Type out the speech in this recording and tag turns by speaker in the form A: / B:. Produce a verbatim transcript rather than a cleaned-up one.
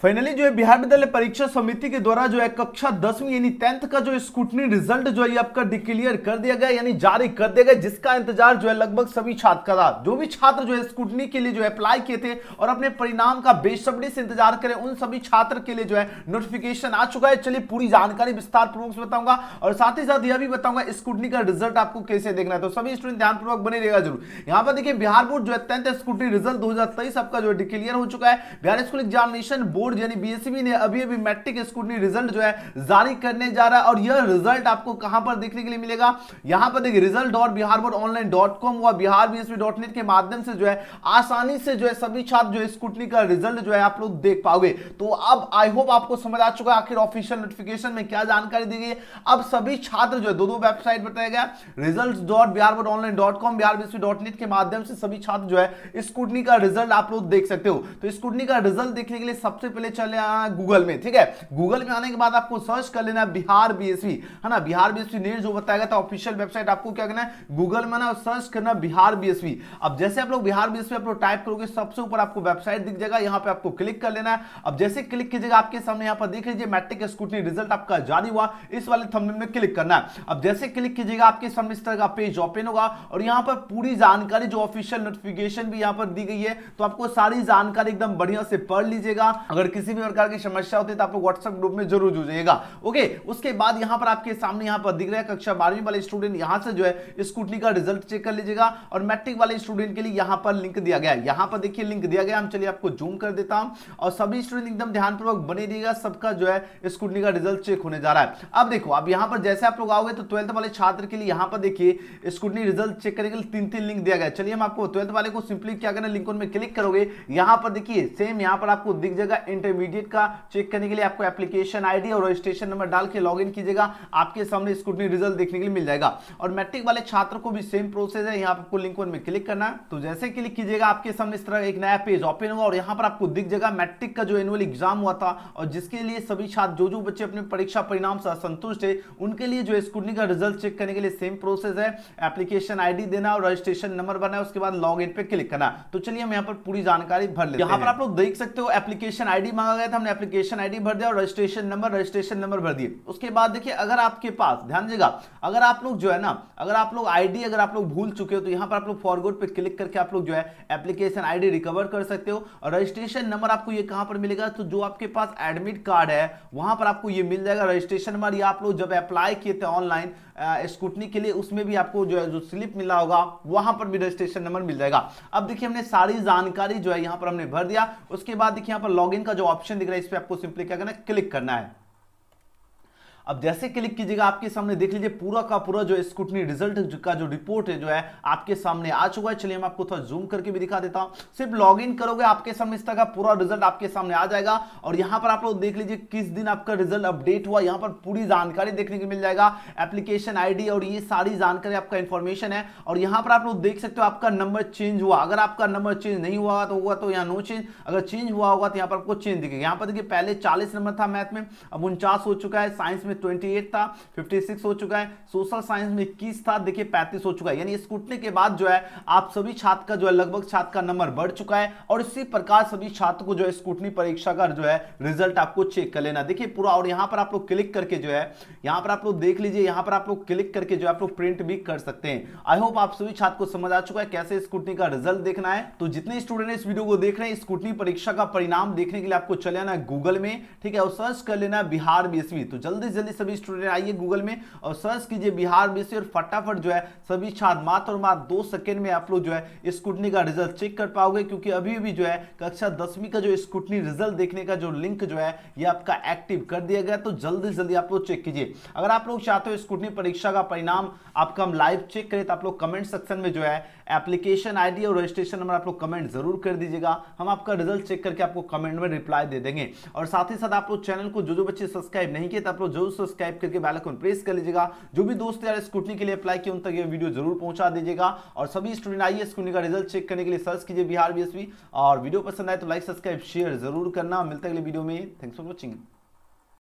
A: Finally जो है बिहार विद्यालय परीक्षा समिति के द्वारा जो है कक्षा दसवीं यानी टेंथ का जो स्कूटनी रिजल्ट जो है ये आपका डिक्लेयर कर दिया गया यानी जारी कर दिया गया, जिसका इंतजार जो है लगभग सभी छात्र का था। जो भी छात्र जो है स्कूटनी के लिए जो है अप्लाई किए थे और अपने परिणाम का बेसब्री से इंतजार करें, उन सभी छात्र के लिए जो है नोटिफिकेशन आ चुका है। चलिए पूरी जानकारी विस्तार पूर्वक से बताऊंगा और साथ ही साथ यह भी बताऊंगा स्कूटनी का रिजल्ट आपको कैसे देखना है। तो सभी स्टूडेंट ध्यानपूर्वक बने रहेगा जरूर। यहाँ पर देखिए बिहार बोर्ड जो है टेंथ स्कूटनी रिजल्ट दो हजार तेईस आपका जो है डिक्लेयर हो चुका है। बिहार स्कूल एग्जामिनेशन बोर्ड यानी बीएसबी ने अभी अभी मैट्रिक स्कूटनी रिजल्ट जो है जारी करने जा रहा है और यह रिजल्ट आपको कहां पर देखने के लिए मिलेगा, यहां पर देखिए result dot Bihar board online dot com व बिहार बीएसबी डॉट नेट के माध्यम से जो है आसानी से जो है सभी छात्र जो है स्कूटनी का रिजल्ट जो है आप लोग देख पाओगे। तो अब आई होप आपको समझ आ चुका है आखिर ऑफिशियल नोटिफिकेशन में क्या जानकारी दी गई है। अब सभी छात्र जो है दो दो वेबसाइट बताया गया, result dot Bihar board online dot com Bihar BSEB dot net के माध्यम से सभी छात्र जो है स्कूटनी का रिजल्ट आप लोग देख सकते हो। तो स्कूटनी का रिजल्ट देखने के लिए सबसे पहले चले आना गूगल में, ठीक है। गूगल में आने के बाद आपको सर्च कर लेना बिहार बीएसबी, है ना, बिहार बीएसबी नेट जो बताएगा था ऑफिशियल वेबसाइट, आपको क्या करना है गूगल में ना सर्च करना बिहार बीएसबी। अब जैसे आप लोग बिहार बीएसबी आप लोग टाइप करोगे सबसे ऊपर आपको वेबसाइट दिख जाएगा, यहां पे आपको क्लिक कर लेना है। अब जैसे क्लिक कीजिएगा आपके सामने यहां पर देख लीजिए मैट्रिक स्कूटनी रिजल्ट आपका जारी हुआ, इस वाले थंबनेल में क्लिक करना है। अब जैसे क्लिक कीजिएगा आपके सामने इस तरह का पेज ओपन होगा और यहां पर पूरी जानकारी जो ऑफिशियल नोटिफिकेशन भी यहां पर दी गई है, तो आपको सारी जानकारी एकदम बढ़िया से पढ़ लीजिएगा। अगर किसी भी प्रकार की समस्या होती है तो आप लोग व्हाट्सएप ग्रुप में जरूर जुड़िएगा, ओके। उसके बाद यहां पर आपके सामने यहां पर दिख रहा है कक्षा बारहवीं वाले स्टूडेंट, यहां से जो है स्कूटनी का रिजल्ट चेक कर लीजिएगा और मैट्रिक वाले स्टूडेंट के लिए यहां पर लिंक दिया गया है। यहां पर देखिए लिंक दिया गया, हम चलिए आपको जूम कर देता हूं और सभी स्टूडेंट एकदम ध्यानपूर्वक बने रहिएगा, सबका जो है स्कूटनी का रिजल्ट चेक होने जा रहा है। अब देखो अब यहां पर जैसे आप लोग आओगे तो ट्वेल्थ वाले छात्र के लिए यहां पर देखिए स्कूटनी रिजल्ट चेक करने के लिए तीन तीन लिंक दिया गया है। चलिए हम आपको ट्वेल्थ वाले को सिंपली क्या करना, लिंक में क्लिक करोगे, यहां पर देखिए सेम यहां पर आपको दिख जाएगा इंटरमीडिएट का चेक करने के लिए आपको एप्लीकेशन आईडी और रजिस्ट्रेशन नंबर डाल के लॉगिन कीजिएगा, आपके सामने स्कूटनी रिजल्ट देखने के लिए मिल जाएगा। और मैट्रिक वाले छात्र को भी सेम प्रोसेस है, यहां पर आपको लिंक में क्लिक करना है। तो जैसे क्लिक कीजिएगा आपके सामने इस तरह एक नया पेज ओपन होगा और यहां पर आपको दिख जाएगा मैट्रिक का जो एनुअल एग्जाम हुआ था और जिसके लिए सभी छात्र जो जो बच्चे अपने परीक्षा परिणाम से असंतुष्ट है उनके लिए जो स्कूटनी का रिजल्ट चेक करने के लिए सेम प्रोसेस है, एप्लीकेशन आईडी देना और रजिस्ट्रेशन नंबर भरना है, उसके बाद लॉग इन पे क्लिक करना। तो चलिए हम यहां पर पूरी जानकारी भर लेते हैं। यहां पर आप लोग देख सकते हो एप्लीकेशन आईडी मांगा गया था, हमने एप्लीकेशन आईडी भर दिया और रजिस्ट्रेशन नंबर रजिस्ट्रेशन नंबर भर दिए। उसके बाद देखिए अगर आपके पास ध्यान दीजिएगा, अगर आप लोग जो है ना अगर आप लोग आईडी अगर आप लोग भूल चुके हो तो यहां पर आप लोग फॉरगॉट पे क्लिक करके आप लोग जो है एप्लीकेशन आईडी रिकवर कर सकते हो। और रजिस्ट्रेशन नंबर आपको ये कहां पर मिलेगा, तो जो आपके पास एडमिट कार्ड है वहां पर आपको ये मिल जाएगा रजिस्ट्रेशन नंबर। या आप लोग जब अप्लाई किए थे ऑनलाइन स्कूटनी के लिए उसमें भी आपको जो है जो स्लिप मिला होगा वहां पर भी रजिस्ट्रेशन नंबर मिल जाएगा। अब देखिए हमने सारी जानकारी जो है यहां पर हमने भर दिया। उसके बाद देखिए यहां पर लॉगिन का जो ऑप्शन दिख रहा है इस पे आपको सिंपली क्या करना है, क्लिक करना है। अब जैसे क्लिक कीजिएगा आपके सामने देख लीजिए पूरा का पूरा जो स्कूटनी रिजल्ट का जो रिपोर्ट है जो है आपके सामने आ चुका है। चलिए हम आपको थोड़ा जूम करके भी दिखा देता हूं। सिर्फ लॉगिन करोगे आपके सामने इस तरह का पूरा रिजल्ट आपके सामने आ जाएगा और यहां पर आप लोग देख लीजिए किस दिन आपका रिजल्ट अपडेट हुआ, यहां पर पूरी जानकारी देखने को मिल जाएगा, एप्लीकेशन आईडी और ये सारी जानकारी आपका इंफॉर्मेशन है। और यहां पर आप लोग देख सकते हो आपका नंबर चेंज हुआ, अगर आपका नंबर चेंज नहीं हुआ तो हुआ तो यहाँ नो चेंज, अगर चेंज हुआ होगा तो यहाँ पर आपको चेंज दिखेगा। यहाँ पर देखिए पहले चालीस नंबर था मैथ में, अब उनचास हो चुका है, साइंस में अट्ठाईस था, छप्पन हो चुका है, सोशल साइंस में इक्कीस था, देखिए पैंतीस हो चुका है। यानी स्कूटनी के बाद जो है आप सभी छात्र का जो है लगभग छात्र का नंबर बढ़ चुका है और इसी प्रकार सभी छात्र को जो है स्कूटनी परीक्षा का जो है रिजल्ट आपको चेक कर लेना। देखिए पूरा, और यहां पर आप लोग क्लिक करके जो है यहां पर आप लोग देख लीजिए, यहां पर आप लोग क्लिक करके जो है आप लोग प्रिंट भी कर सकते हैं। आई होप आप सभी छात्र को समझ आ चुका है कैसे स्कूटनी का रिजल्ट देखना है। तो जितने स्टूडेंट इस वीडियो को देख रहे हैं स्कूटनी परीक्षा का परिणाम देखने के लिए आपको चले आना गूगल में, ठीक है, और सर्च कर लेना बिहार बीएसबी। तो जल्दी जल्दी सभी स्टूडेंट आइए गूगल में और सर्च कीजिए बिहार बीएसबी और फटाफट जो है सभी छात्र मात्र और मात्र दो सेकंड में आप लोग जो है स्कूटनी का रिजल्ट चेक कर पाओगे, क्योंकि अभी भी जो है कक्षा दसवीं का जो स्कूटनी रिजल्ट देखने का जो लिंक जो है ये आपका एक्टिव कर दिया गया। तो जल्दी जल्दी आप लोग चेक कीजिए। अगर आप लोग चाहते हो स्कूटनी परीक्षा का परिणाम आपका हम लाइव चेक करें तो आप लोग कमेंट सेक्शन में जो है एप्लीकेशन आईडी और रजिस्ट्रेशन नंबर आप लोग कमेंट जरूर कर दीजिएगा, हम आपका रिजल्ट चेक करके आपको कमेंट में रिप्लाई दे देंगे। और साथ ही साथ आप लोग चैनल को जो जो बच्चे सब्सक्राइब नहीं किए तो आप लोग जरूर सब्सक्राइब करके बेल आइकन प्रेस कर लीजिएगा। जो भी दोस्त यार स्कूटनी के लिए अप्लाई किए उन तक ये वीडियो जरूर पहुंचा दीजिएगा। और सभी स्टूडेंट आइए स्कूटनी का रिजल्ट चेक करने के लिए सर्च कीजिए बिहार बीएसबी। और वीडियो पसंद आए तो लाइक सब्सक्राइब शेयर जरूर करना। मिलते हैं अगले वीडियो में। Thanks for watching.